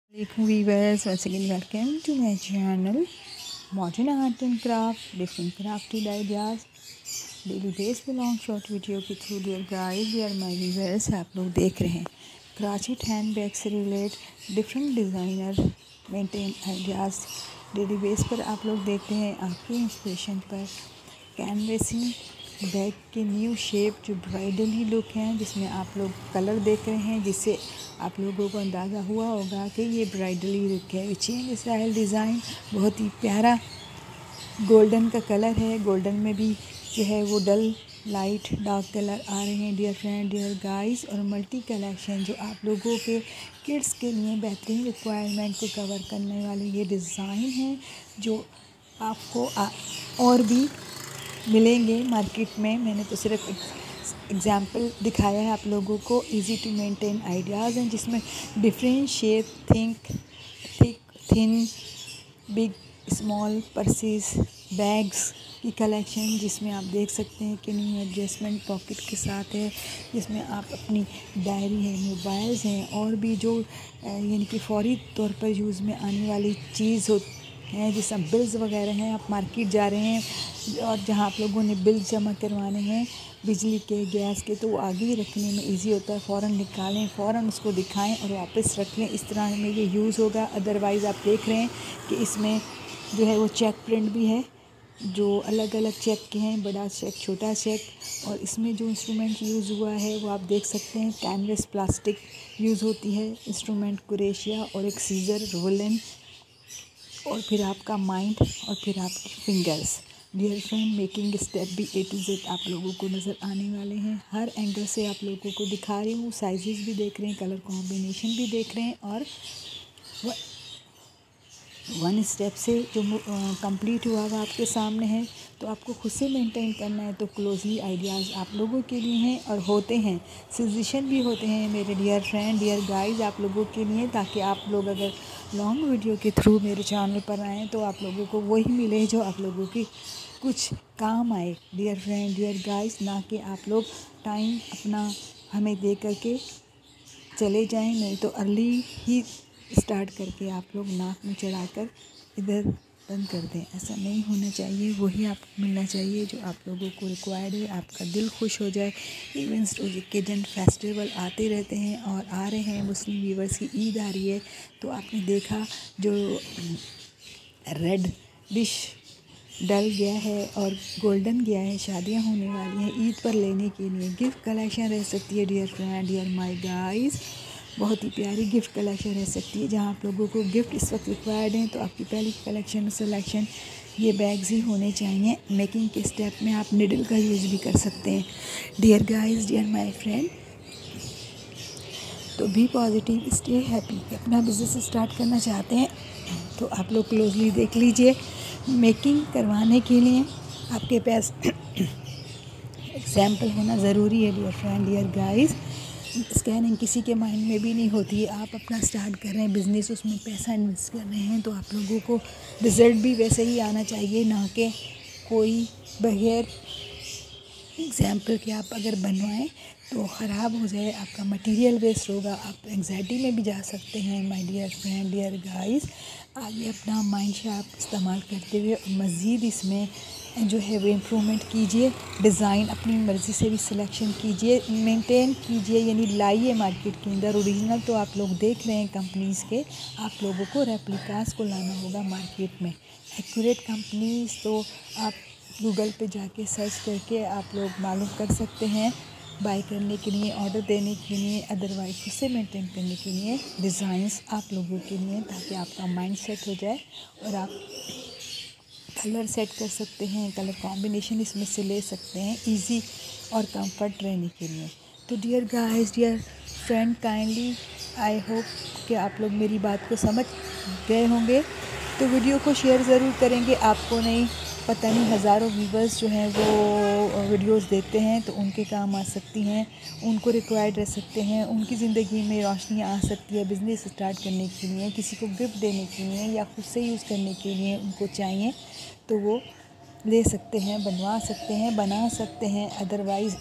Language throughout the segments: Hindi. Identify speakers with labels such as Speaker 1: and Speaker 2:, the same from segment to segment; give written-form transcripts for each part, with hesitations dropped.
Speaker 1: Viewers, once again welcome to my channel Modern Art and Craft, different crafted ideas daily base पे लॉन्ग शॉर्ट वीडियो के through. Dear guys, dear my viewers, आप लोग देख रहे हैं क्राचिट हैंड बैग से relate different designer maintain ideas daily base पर आप लोग देखते हैं। आपके इंस्पिरेशन पर कैनवेसिंग बैग के न्यू शेप जो ब्राइडली लुक हैं, जिसमें आप लोग कलर देख रहे हैं, जिससे आप लोगों को अंदाज़ा हुआ होगा कि ये ब्राइडली लुक है। चेन स्टाइल डिज़ाइन बहुत ही प्यारा गोल्डन का कलर है। गोल्डन में भी जो है वो डल लाइट डार्क कलर आ रहे हैं डियर फ्रेंड, डियर गाइस। और मल्टी कलेक्शन जो आप लोगों के किड्स के लिए बेहतरीन रिक्वायरमेंट को कवर करने वाले ये डिज़ाइन हैं, जो आपको और भी मिलेंगे मार्केट में। मैंने तो सिर्फ एग्जाम्पल दिखाया है आप लोगों को। इजी टू मेंटेन आइडियाज़ हैं, जिसमें different shape, thick, thin, big, small purses, bags की कलेक्शन, जिसमें आप देख सकते हैं कि न्यू एडजस्टमेंट पॉकेट के साथ है, जिसमें आप अपनी डायरी है, मोबाइल्स हैं, और भी जो यानी कि फौरी तौर पर यूज़ में आने वाली चीज़ हैं, जैसे बिल्स वगैरह हैं। आप मार्केट जा रहे हैं और जहां आप लोगों ने बिल जमा करवाने हैं बिजली के, गैस के, तो वो आगे ही रखने में इजी होता है। फ़ौरन निकालें, फ़ौरन उसको दिखाएं और वापस रख लें। इस तरह में ये यूज़ होगा। अदरवाइज़ आप देख रहे हैं कि इसमें जो है वो चेक प्रिंट भी है, जो अलग अलग चेक के हैं, बड़ा चेक, छोटा चेक। और इसमें जो इंस्ट्रूमेंट यूज़ हुआ है वो आप देख सकते हैं, कैनवस प्लास्टिक यूज़ होती है, इंस्ट्रूमेंट कुरेशिया, और एक सीज़र, रोलन, और फिर आपका माइंड, और फिर आपकी fingers. Dear friend, making step भी A to Z आप लोगों को नज़र आने वाले हैं। हर एंगल से आप लोगों को दिखा रही हूँ। साइजेस भी देख रहे हैं, कलर कॉम्बिनेशन भी देख रहे हैं, और वन स्टेप से जो कंप्लीट हुआ हुआ आपके सामने है। तो आपको खुद से मेंटेन करना है, तो क्लोजली आइडियाज़ आप लोगों के लिए हैं और होते हैं। सजेशन भी होते हैं मेरे डियर फ्रेंड, डियर गाइस, आप लोगों के लिए, ताकि आप लोग अगर लॉन्ग वीडियो के थ्रू मेरे चैनल पर आएँ तो आप लोगों को वही मिले जो आप लोगों की कुछ काम आए डियर फ्रेंड, डियर गाइस। ना कि आप लोग टाइम अपना हमें दे करके चले जाएं, नहीं तो अर्ली ही स्टार्ट करके आप लोग नाक में चढ़ाकर इधर बंद कर दें। ऐसा नहीं होना चाहिए। वही आपको मिलना चाहिए जो आप लोगों को रिक्वायर्ड है। आपका दिल खुश हो जाए। इवेंट्स, ओकेजन, फेस्टिवल आते रहते हैं और आ रहे हैं। मुस्लिम व्यूवर्स की ईद आ रही है, तो आपने देखा जो रेड डिश डल गया है और गोल्डन गया है, शादियां होने वाली हैं। ईद पर लेने के लिए गिफ्ट कलेक्शन रह सकती है dear friend, dear my guys. बहुत ही प्यारी गिफ्ट कलेक्शन रह सकती है। जहां आप लोगों को गिफ्ट इस वक्त रिक्वायर्ड हैं, तो आपकी पहली कलेक्शन सिलेक्शन ये बैग्स ही होने चाहिए। मेकिंग के स्टेप में आप निडल का यूज़ भी कर सकते हैं dear guys, dear my friend. तो बी पॉजिटिव, स्टे हैप्पी। अपना बिज़नेस स्टार्ट करना चाहते हैं तो आप लोग क्लोजली देख लीजिए। मेकिंग करवाने के लिए आपके पास एग्जाम्पल होना ज़रूरी है dear friend, dear guys. Scanning किसी के माइंड में भी नहीं होती है। आप अपना स्टार्ट कर रहे हैं बिज़नेस, उसमें पैसा इन्वेस्ट कर रहे हैं, तो आप लोगों को रिज़ल्ट भी वैसे ही आना चाहिए, ना कि कोई बगैर एग्जाम्पल के आप अगर बनवाएं तो ख़राब हो जाए, आपका मटेरियल वेस्ट होगा, आप एंग्जाइटी में भी जा सकते हैं। My dear friend, dear guys, आगे अपना माइंड शार्प इस्तेमाल करते हुए मज़ीद इसमें जो है वो इम्प्रूवमेंट कीजिए। डिज़ाइन अपनी मर्ज़ी से भी सिलेक्शन कीजिए, मेंटेन कीजिए, यानी लाइए मार्केट के अंदर। ओरिजिनल तो आप लोग देख रहे हैं कंपनीज़ के, आप लोगों को रेप्लिकास को लाना होगा मार्केट में। एक्यूरेट कंपनीज़ तो आप गूगल पे जाके सर्च करके आप लोग मालूम कर सकते हैं बाय करने के लिए, ऑर्डर देने के लिए। अदरवाइज़ खुद से मेंटेन करने के लिए डिज़ाइंस आप लोगों के लिए, ताकि आपका माइंड सेट हो जाए और आप कलर सेट कर सकते हैं, कलर कॉम्बिनेशन इसमें से ले सकते हैं इजी और कंफर्ट रहने के लिए। तो dear guys, dear friend, kindly I hope कि आप लोग मेरी बात को समझ गए होंगे। तो वीडियो को शेयर ज़रूर करेंगे। आपको नहीं पता नहीं हज़ारों व्यूवर्स जो हैं वो वीडियोस देखते हैं, तो उनके काम आ सकती हैं, उनको रिक्वायर्ड रह सकते हैं, उनकी ज़िंदगी में रोशनी आ सकती है बिज़नेस स्टार्ट करने के लिए, किसी को गिफ्ट देने के लिए, या खुद से यूज़ करने के लिए उनको चाहिए, तो वो ले सकते हैं, बनवा सकते हैं, बना सकते हैं। अदरवाइज़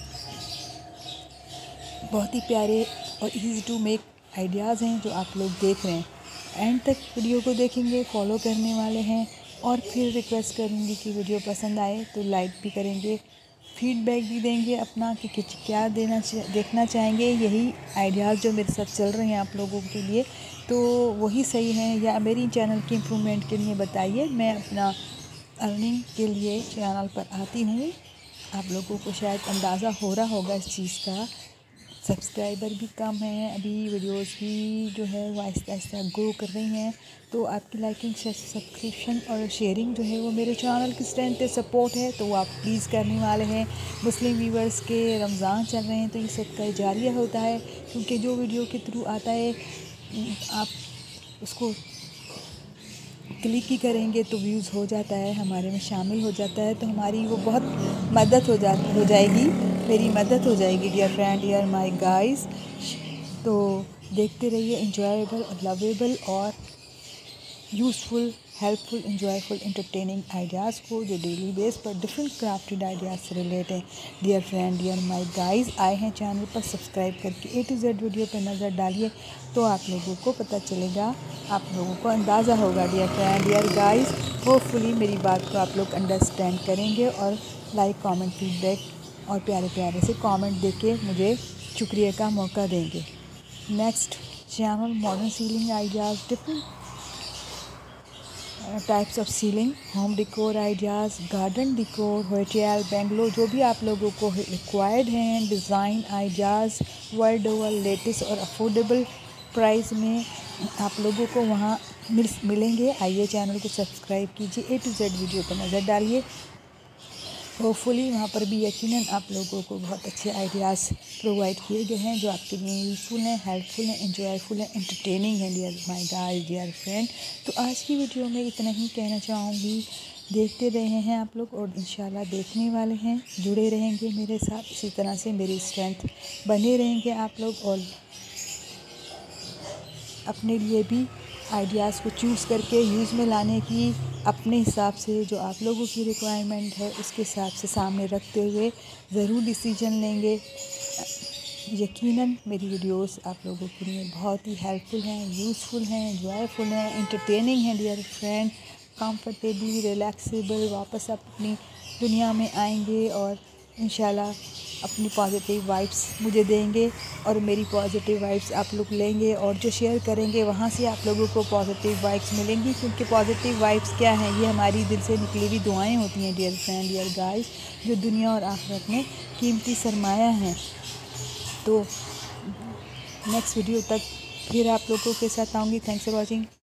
Speaker 1: बहुत ही प्यारे और ईज़ी टू मेक आइडियाज़ हैं जो आप लोग देख रहे हैं। एंड तक वीडियो को देखेंगे, फॉलो करने वाले हैं और फिर रिक्वेस्ट करूँगी कि वीडियो पसंद आए तो लाइक भी करेंगे, फीडबैक भी देंगे अपना कि क्या देखना चाहेंगे। यही आइडियाज़ जो मेरे साथ चल रहे हैं आप लोगों के लिए तो वही सही हैं, या मेरी चैनल की इम्प्रूवमेंट के लिए बताइए। मैं अपना अर्निंग के लिए चैनल पर आती हूँ। आप लोगों को शायद अंदाज़ा हो रहा होगा इस चीज़ का। सब्सक्राइबर भी कम हैं, अभी वीडियोस भी जो है वो आहिस्ता आहिस्ता ग्रो कर रही हैं। तो आपकी लाइकिंग, सब्सक्रिप्शन और शेयरिंग जो है वो मेरे चैनल की स्ट्रेंथ है, सपोर्ट है, तो वो आप प्लीज़ करने वाले हैं। मुस्लिम व्यूवर्स के रमज़ान चल रहे हैं तो ये सदका जारिया होता है, क्योंकि जो वीडियो के थ्रू आता है आप उसको क्लिक ही करेंगे तो व्यूज़ हो जाता है, हमारे में शामिल हो जाता है, तो हमारी वो बहुत मदद हो जाएगी, मेरी मदद हो जाएगी dear friend, dear my guys. तो देखते रहिए इंजॉयबल, लवेबल और useful, helpful, enjoyful, entertaining ideas को जो डेली बेस पर डिफरेंट क्राफ्टेड आइडियाज़ से रिलेट हैं। Dear friend, dear my guys, आए हैं चैनल पर सब्सक्राइब करके A to Z वीडियो पर नज़र डालिए तो आप लोगों को पता चलेगा, आप लोगों को अंदाज़ा होगा। Dear friend, dear guys, hopefully मेरी बात को आप लोग अंडरस्टैंड करेंगे और लाइक, कमेंट, फीडबैक और प्यारे प्यारे से कमेंट देके मुझे शुक्रिया का मौका देंगे। Next channel modern ceiling ideas, different types of ceiling, home decor ideas, garden decor, hotel, Bangalore, जो भी आप लोगों को रिक्वायर्ड हैं, design ideas world over latest और अफोर्डेबल प्राइस में आप लोगों को वहाँ मिलेंगे। आइए चैनल को सब्सक्राइब कीजिए, A to Z वीडियो पर नज़र डालिए। होपफुली वहाँ पर भी यकीनन आप लोगों को बहुत अच्छे आइडियाज़ प्रोवाइड किए गए हैं जो आपके लिए यूज़फुल हैं, हेल्पफुल हैं, एंजॉयफुल हैं, एंटरटेनिंग हैं। Dear my guys, dear friend, तो आज की वीडियो में इतना ही कहना चाहूँगी। देखते रहे हैं आप लोग और इंशाल्लाह देखने वाले हैं, जुड़े रहेंगे मेरे साथ, इसी तरह से मेरी स्ट्रेंथ बने रहेंगे आप लोग और अपने लिए भी आइडियाज़ को चूज़ करके यूज़ में लाने की अपने हिसाब से जो आप लोगों की रिक्वायरमेंट है उसके हिसाब से सामने रखते हुए ज़रूर डिसीजन लेंगे। यकीनन मेरी वीडियोस आप लोगों के लिए बहुत ही हेल्पफुल हैं, यूज़फुल हैं, एंजॉयफुल हैं, एंटरटेनिंग हैं। डियर फ्रेंड, कंफर्टेबली, रिलैक्सेबल, वापस आप अपनी दुनिया में आएंगे और इंशाल्लाह अपनी पॉजिटिव वाइब्स मुझे देंगे और मेरी पॉजिटिव वाइब्स आप लोग लेंगे और जो शेयर करेंगे वहाँ से आप लोगों को पॉजिटिव वाइब्स मिलेंगी, क्योंकि पॉजिटिव वाइब्स क्या हैं, ये हमारी दिल से निकली हुई दुआएं होती हैं। डियर फ्रेंड, डियर गाइस, जो दुनिया और आखिरत में कीमती सरमाया हैं। तो नेक्स्ट वीडियो तक फिर आप लोगों के साथ आऊँगी। Thanks for watching.